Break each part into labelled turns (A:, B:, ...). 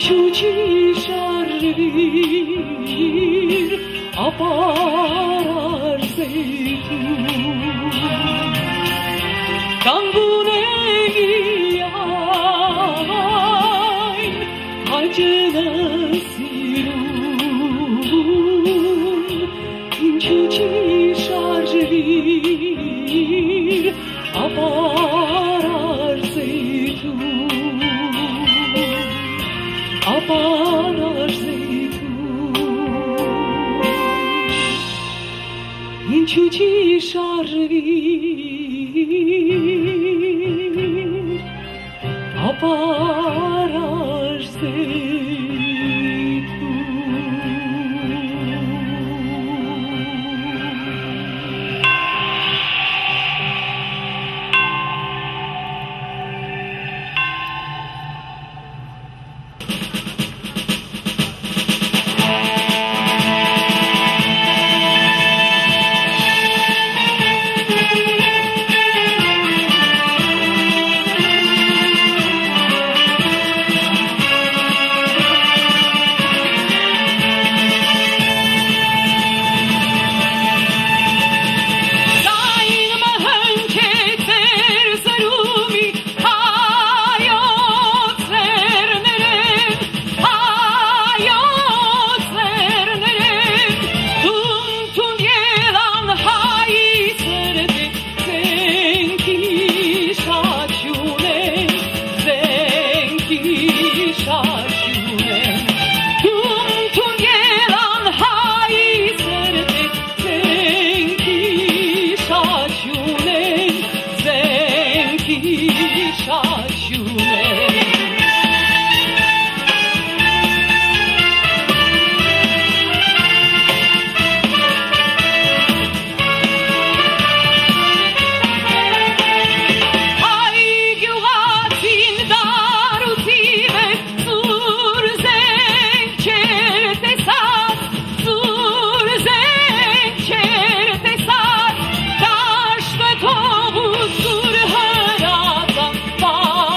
A: ինչու չի շարժվիր ապարար զեյթուն կանգունեի այն հաջենը սիրուն ինչու չի շարժվիր ապարար զեյթուն ապարար զեյթուն ինչու չի շարժվիր ապարար զեյթուն Bye.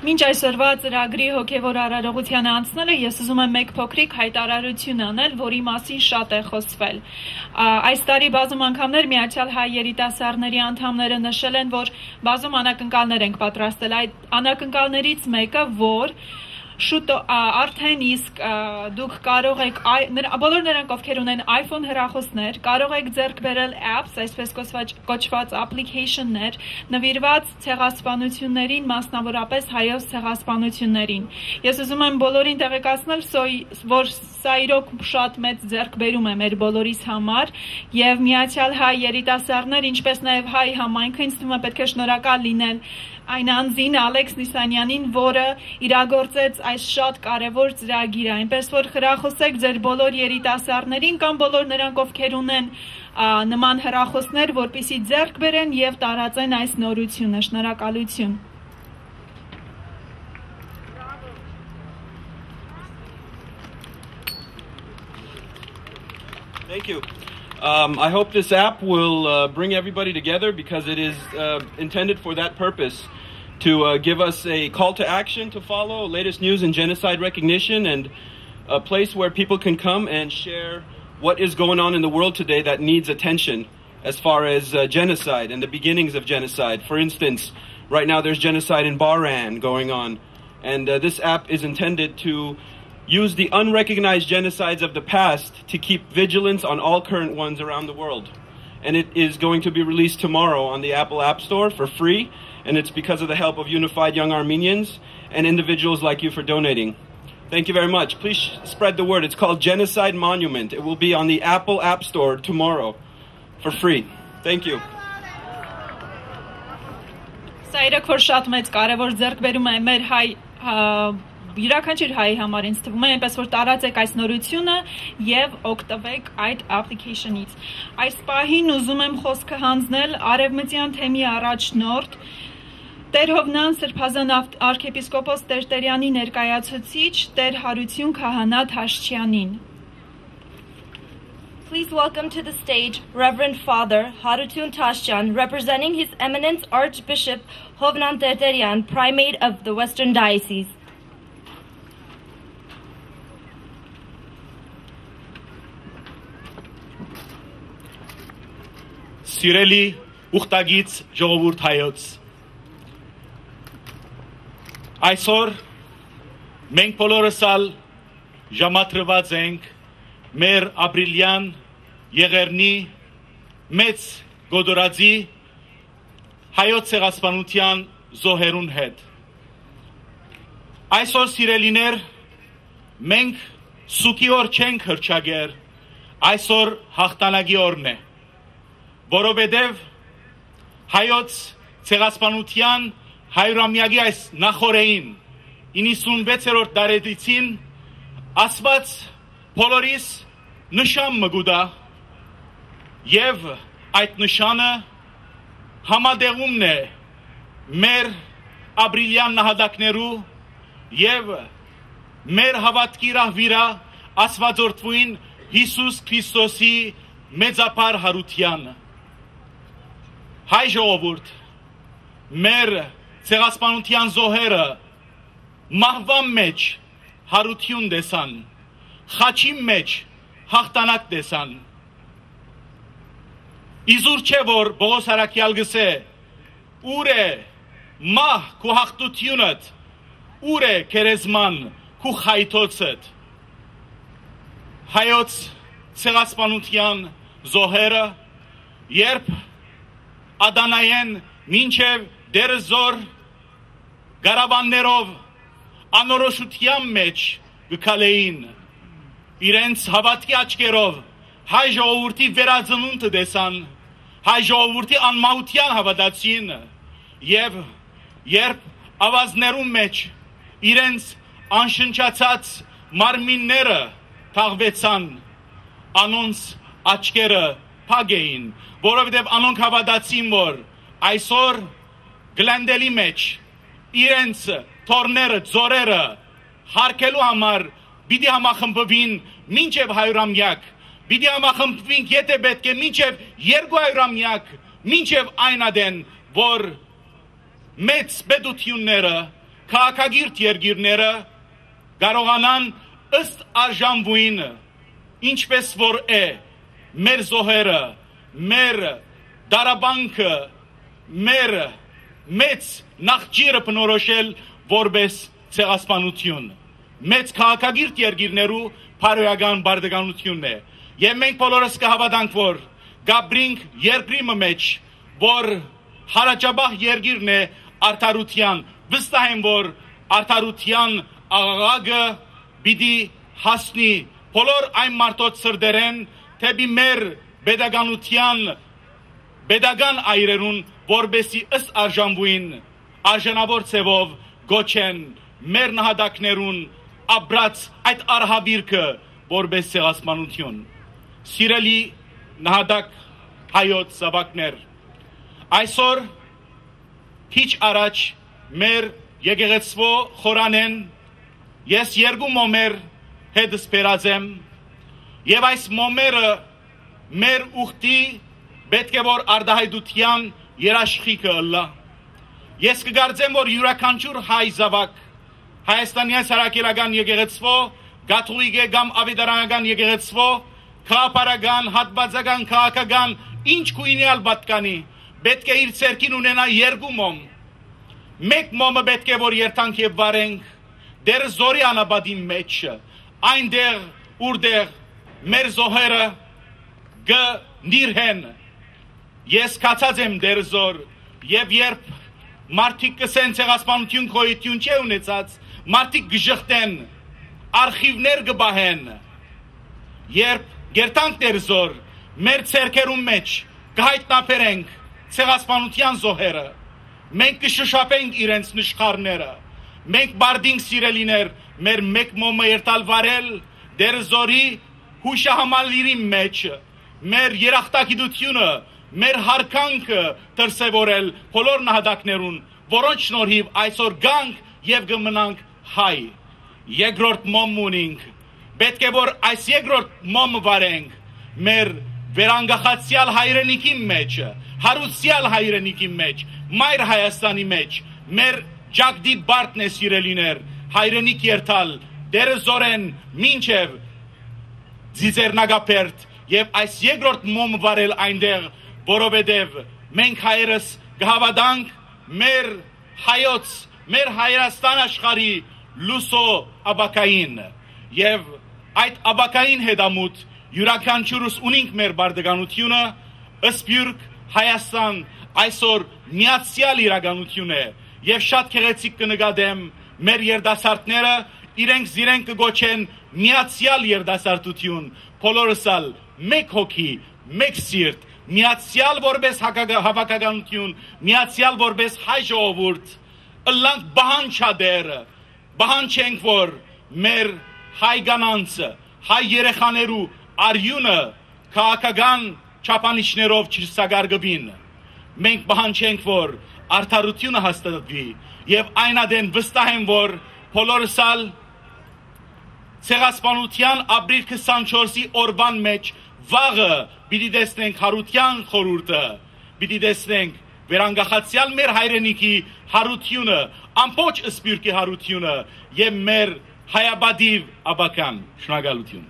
B: Մինչ այսօրվա ծրագրի հոգևոր արարողությանը անցնելը ես ուզում եմ մեկ փոքրիկ հայտարարություն անել, որի մասին շատ է խոսվել։ Այս տարի բազում անգամներ Միացյալ Հայ երիտասարդների անդամները նշել են, որ բազում անակնկալներ ենք պատրաստել։ Այդ անակնկալներից մեկը, որ շուտ արդեն իսկ դուք կարող եք բոլոր նրանք ովքեր ունեն iPhone հեռախոսներ կարող եք ձեռք բերել apps, այսպես կոչված application-ներ նվիրված ցեղասպանություններին, մասնավորապես հայոց ցեղասպանություններին։ Ես ուզում եմ բոլորին տեղեկացնել, որ սա իրոք շատ մեծ ձեռքբերում է մեր բոլորիս համար եւ Միացյալ Հայ երիտասարդներ, ինչպես նաեւ հայ համայնքը ինձ թվում է պետք է շնորհակալ լինել այն անձին Ալեքս Նիսանյանին, որը իրագործեց այս շատ կարևոր ծրագիրը, այնպես որ հեռախոսեք ձեր բոլոր երիտասարդներին կամ բոլոր նրանք, ովքեր ունեն նման հեռախոսներ, որպեսզի ձեռք բերեն եւ տարածեն այս նորությունը։ Շնորհակալություն։
C: Thank you. I hope this app will bring everybody together because it is intended for that purpose, to give us a call to action to follow, latest news and genocide recognition, and a place where people can come and share what is going on in the world today that needs attention as far as genocide and the beginnings of genocide. For instance, right now there's genocide in Bahrain going on, and this app is intended to use the unrecognized genocides of the past to keep vigilance on all current ones around the world. And it is going to be released tomorrow on the Apple App Store for free, and it's because of the help of Unified Young Armenians and individuals like you for donating. Thank you very much. Please spread the word. It's called Genocide Monument. It will be on the Apple App Store tomorrow for free. Thank you.
B: Սա իրոք որ շատ մեծ կարևոր ձեռքբերում է մեր հայ յուրաքանչյուր հայի համար, ինձ թվում է, այնպես որ տարածեք այս նորությունը եւ օգտվեք այդ application-ից։ Այս պահին ուզում եմ խոսքը հանձնել արևմտյան թեմի առաջնորդ Տեր Հովնան Սրբազան arczepiskopos Տերտերյանի ներկայացուցիչ Տեր Հարություն Քահանա Թաշչյանին։
D: Please welcome to the stage Reverend Father Harutun Tashjan, representing His Eminence Archbishop Hovnan Terteryan, Primate of the Western Diocese.
E: Սիրելի ուխտագից ժողովուրդ հայոց, այսօր մենք բոլորս ալ ժամատրված ենք մեր ապրիլյան եղերնի մեծ գոդորածի հայոց ցեղասպանության զոհերուն հետ։ Այսօր սիրելիներ, մենք սուկի օր չենք հրճագեր, այսօր հաղթանակի օրն է, որովհետև հայոց ցեղասպանության հայրամյակի այս նախորեին 96-րդ դարեդիցին ասված բոլորիս նշան մգուտա եւ այդ նշանը համադեղումն է մեր ապրիլյան նահատակներու եւ մեր հավատքի ռահվիրա Աստվածորդվույն Հիսուս Քրիստոսի մեծապար հարությանը։ Հայ ժողովուրդ, մեր ցեղասպանության զոհերը մահվան մեջ հարություն տեսան, խաչի մեջ հաղթանակ տեսան։ Իզուր չէ որ Պողոս Արաքյալ գսե, ուր է մահ քու հաղթությունդ, ուր է քերեզման քու խայթոցդ։ Հայոց ցեղասպանության զոհերը երբ Ադանայեն մինչև դերզոր գարաբաններով անորոշության մեջ գկալեին իրենց հավատքի աչքերով հայ ժողովրդի վերածնունդը տեսան, հայ ժողովրդի անմահության հավատացին եւ երբ ավազներում մեջ իրենց անշնչացած մարմինները թաղվեցան, անոնց աչքերը փակ էին, որովհետև անոնք հավատացին, որ այսօր գլանդելի մեջ իրենց թորները, ձորերը հարկելու համար պիտի համախմբվին մինչև 100-ամյակ, պիտի համախմբվին եթե պետք է մինչև 200-ամյակ, մինչև այն ադեն, որ մեծ պետությունները քաղաքագիրտ երկիրները կարողանան ըստ արժանվույն ինչպես որ է մեր զոհերը, մեր դարաբանքը, մեր մեծ նախճիրը բնորոշել որպես ցեղասպանություն։ Մեծ քաղաքագիրտ երկիրներու փարոյական բարդականությունն է։ Եվ մենք բոլորս կհավատանք, որ գաբրինք երկրի մեջ, որ հարաճաբահ երկիրն է արդարության, վստահ եմ, որ արդարության աղաղակը պիտի հասնի բոլոր այն մարդոց սրդերեն, թեպի մեր պետական այրերուն, որբեսի ըստ արժանվույն արժանավոր ցևով գոչեն մեր նահատակներուն ապրած այդ արհավիրքը որպես ցեղասպանություն։ Սիրելի նահատակ հայոց զավակներ, այսօր քիչ առաջ մեր եկեղեցվո խորանեն ես երկու մոմեր հետս բերած եմ եւ այս մոմերը մեր ուխտի պետք է որ արդահայտության երաշխիքը ըլլա։ Ես կգարձեմ, որ յուրաքանչյուր հայ զավակ Հայաստանյան սարակելական եկեղեցվո, գաթողիկե կամ ավետարանական եկեղեցվո, քաղաքական, հատվածական, քաղաքական, ինչ կուինյալ պատկանի, պետք է իր ցերքին ունենա երկու մոմ։ Մեկ մոմը պետք է որ երթանք եւ վարենք դեր զորի անապատի մեջ, այնտեղ որտեղ մեր զոհերը գնիրհեն։ Ես կացած եմ դեր զոր եւ երբ մարդիկ կսեն ցեղասպանություն գոյություն չէ ունեցած, մարդիկ գժխտեն, արխիվներ գբահեն, երբ գերտանք դեր զոր մեր ցերքերում մեջ կհայտնաբերենք ցեղասպանության զոհերը, մենք կշշափենք իրենց նշխարները, մենք բարդինք սիրելիներ, մեր մեկ մոմը երթալ վարել դեր զորի հուշահամալիրի մեջ, մեր երախտագիտությունը, մեր հարկանքը դրսևորել բոլոր նահատակներուն, որոնց շնորհիվ այսօր գանք եւ կմնանք հայ։ Երկրորդ մոմ ունենք, պետք է որ այս երկրորդ մոմը վարենք մեր վերանգախացյալ հայրենիքի մեջ, հարուսյալ հայրենիքի մեջ, մայր Հայաստանի մեջ, մեր ջագդի բարդն է սիրելիներ, հայրենիք երթալ, դերը զորեն մինչև ձիձեռնագապերտ եւ այս երկրորդ մոմը վարել այնտեղ, որովհետև մենք հայերս կհավատանք մեր հայոց, մեր Հայաստան աշխարհի լուսո աբակային եւ այդ աբակային հետամուտ յուրաքանչյուրս ունենք մեր բարդականությունը, ըսպյուրք Հայաստան այսօր միացյալ իրականություն է եւ շատ քեղեցիկ կնկատեմ մեր երդասարտները իրենք զիրենք կգոչեն միացյալ երդասարտություն, բոլորսալ մեկ հոգի, մեկ սիրտ, միացյալ որպես հավաքականություն, միացյալ որպես հայ ժողովուրդ, ըլլանք բահանջադեր, բահանջենք, որ մեր հայ կանանցը, հայ երեխաներու արյունը քաղաքական չափանիշներով չսագարգվին։ Մենք բահանջենք, որ արդարությունը հաստատվի եւ այնադեն վստահ եմ, որ բոլորսալ ցեղասպանության ապրիլ 24-ի օրվան մեջ վաղը պիտի տեսնենք հարության խորհուրդը, պիտի տեսնենք վերանգախացյալ մեր հայրենիքի հարությունը, ամբողջ ըսպյուրքի հարությունը եւ մեր հայաբադիվ աբական։ Շնորհակալություն։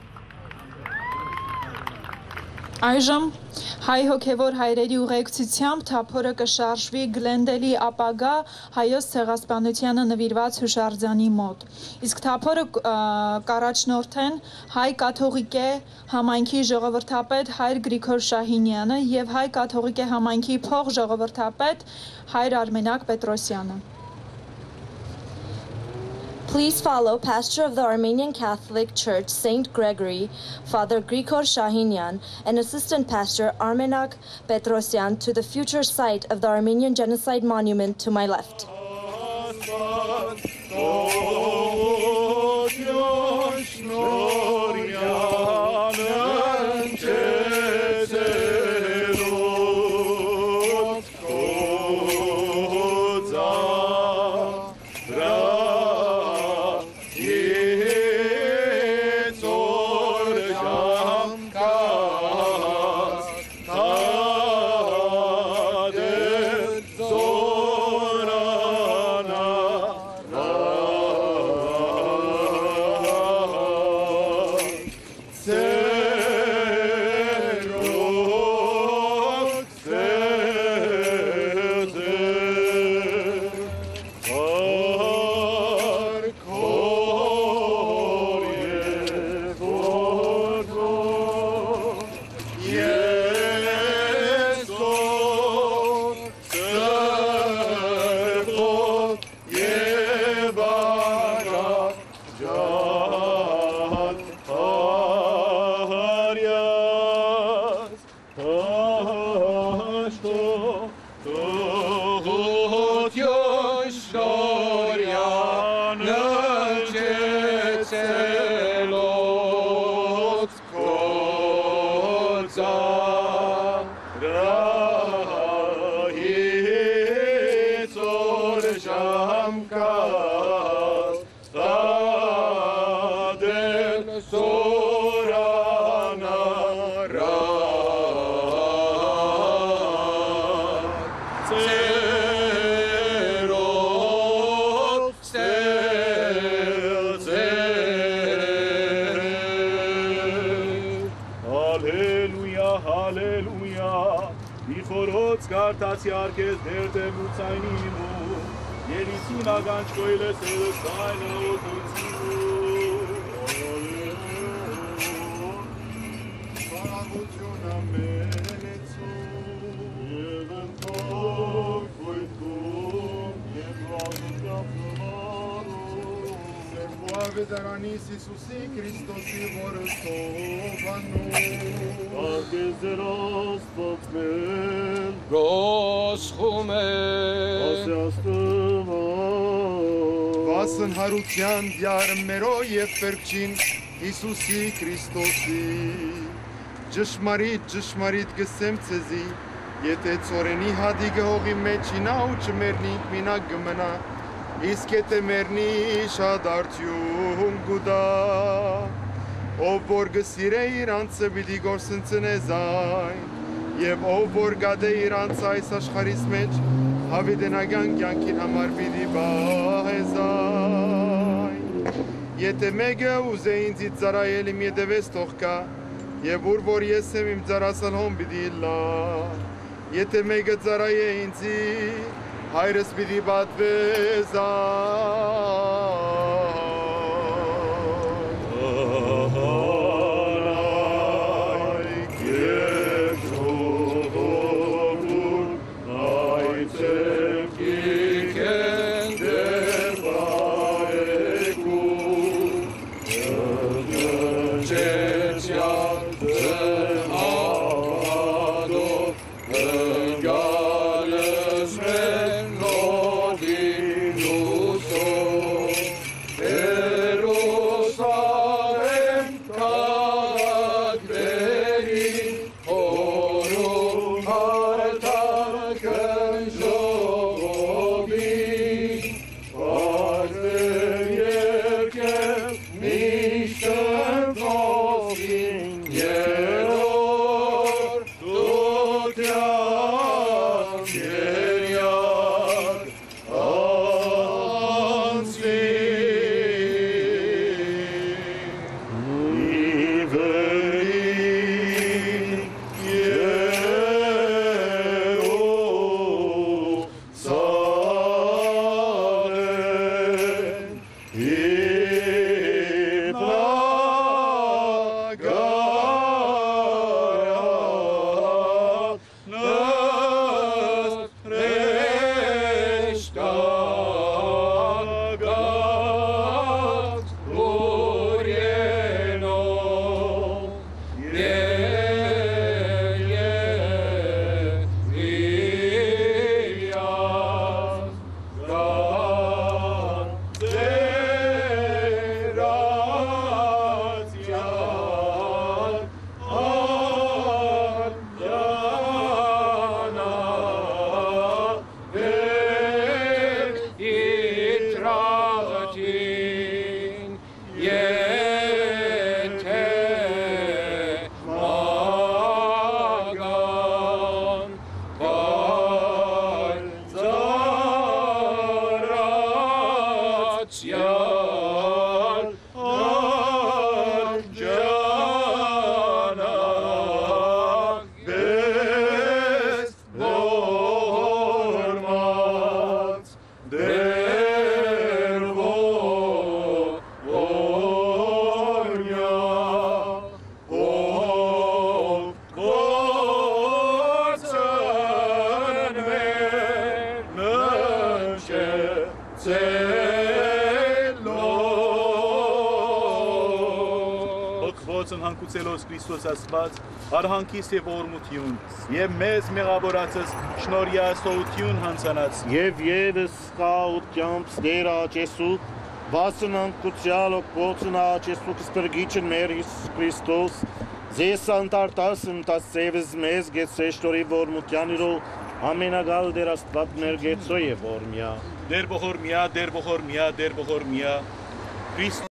B: Այժմ հայ հոգևոր հայրերի ուղեկցությամբ թափորը կշարժվի Գլենդելի ապագա հայոց ցեղասպանությանը նվիրված հուշարձանի մոտ։ Իսկ թափորը կառաջնորդեն հայ կաթողիկե համայնքի ժողովրդապետ հայր Գրիգոր Շահինյանը եւ հայ կաթողիկե համայնքի փոխժողովրդապետ հայր Արմենակ Պետրոսյանը։
D: Please follow Pastor of the Armenian Catholic Church, St. Gregory, Father Grigor Shahinyan, and Assistant Pastor Armenak Petrosyan to the future site of the Armenian Genocide Monument to my left.
F: Յոթյոն շորյան նջեցելոց կոցա Ռահից օր ժամկաս տադել սորանա Իխորոց կարտացի արկես դերդեմ ու ծայնիմու, Ելիսին ագանչ կոյլես էլս այնը ոտույցիմու, Բարաղություն ամենեցում, և ընտող կոյտում, և վաղուտավ նվարում, Սերվուավեդարանիս Իսուսի Քրիստոսի որստով աննում, Արկես ձեր աստվածմել, Ռոսխումել, Ասյաստվան, Վասն հարության դյարմերո և պերկչին Իսուսի Քրիստոսի, Ճշմարիտ գսեմ ծեզի, եթե ծորենի հադիգը հողի մեջինա ու չմերնիք մինակ գմնա, իսկ եթե մերնի շատ արդյուն գուդա, Ով որ գսիրե իրանցը պիտի գործընծնե զայն, և ով որ գադե իրանց այս աշխարհիս մեջ, հավիտենական կյանքին համար պիտի բահե զայն։ Եթե մեկը ուզե ինձից ծառայել իմ ետևես թող գա, և ուր որ ես եմ իմ ծառասանհոն պիտի լա, եթե մեկը ծառայե ինձի, հայրս պիտի պատվե զայն։
E: հանգուցելոս Քրիստոս Աստված արհանքիս եւ օրմություն եւ մեզ մեղավորացած շնորհյա սոություն հանցանած
G: եւ եւս խաուտյամբ ստերա Ջեսու վասնան կուցյալ օկոցնա Ջեսու Քրիստոս մեր Հիսուս Քրիստոս ձեզ անտարտասն տասևս մեզ գեցեշտորի որմությանիրո ամենագալ դեր Աստված մեր գեցո եւ օրմյա
E: դեր բողորմյա Քրիստոս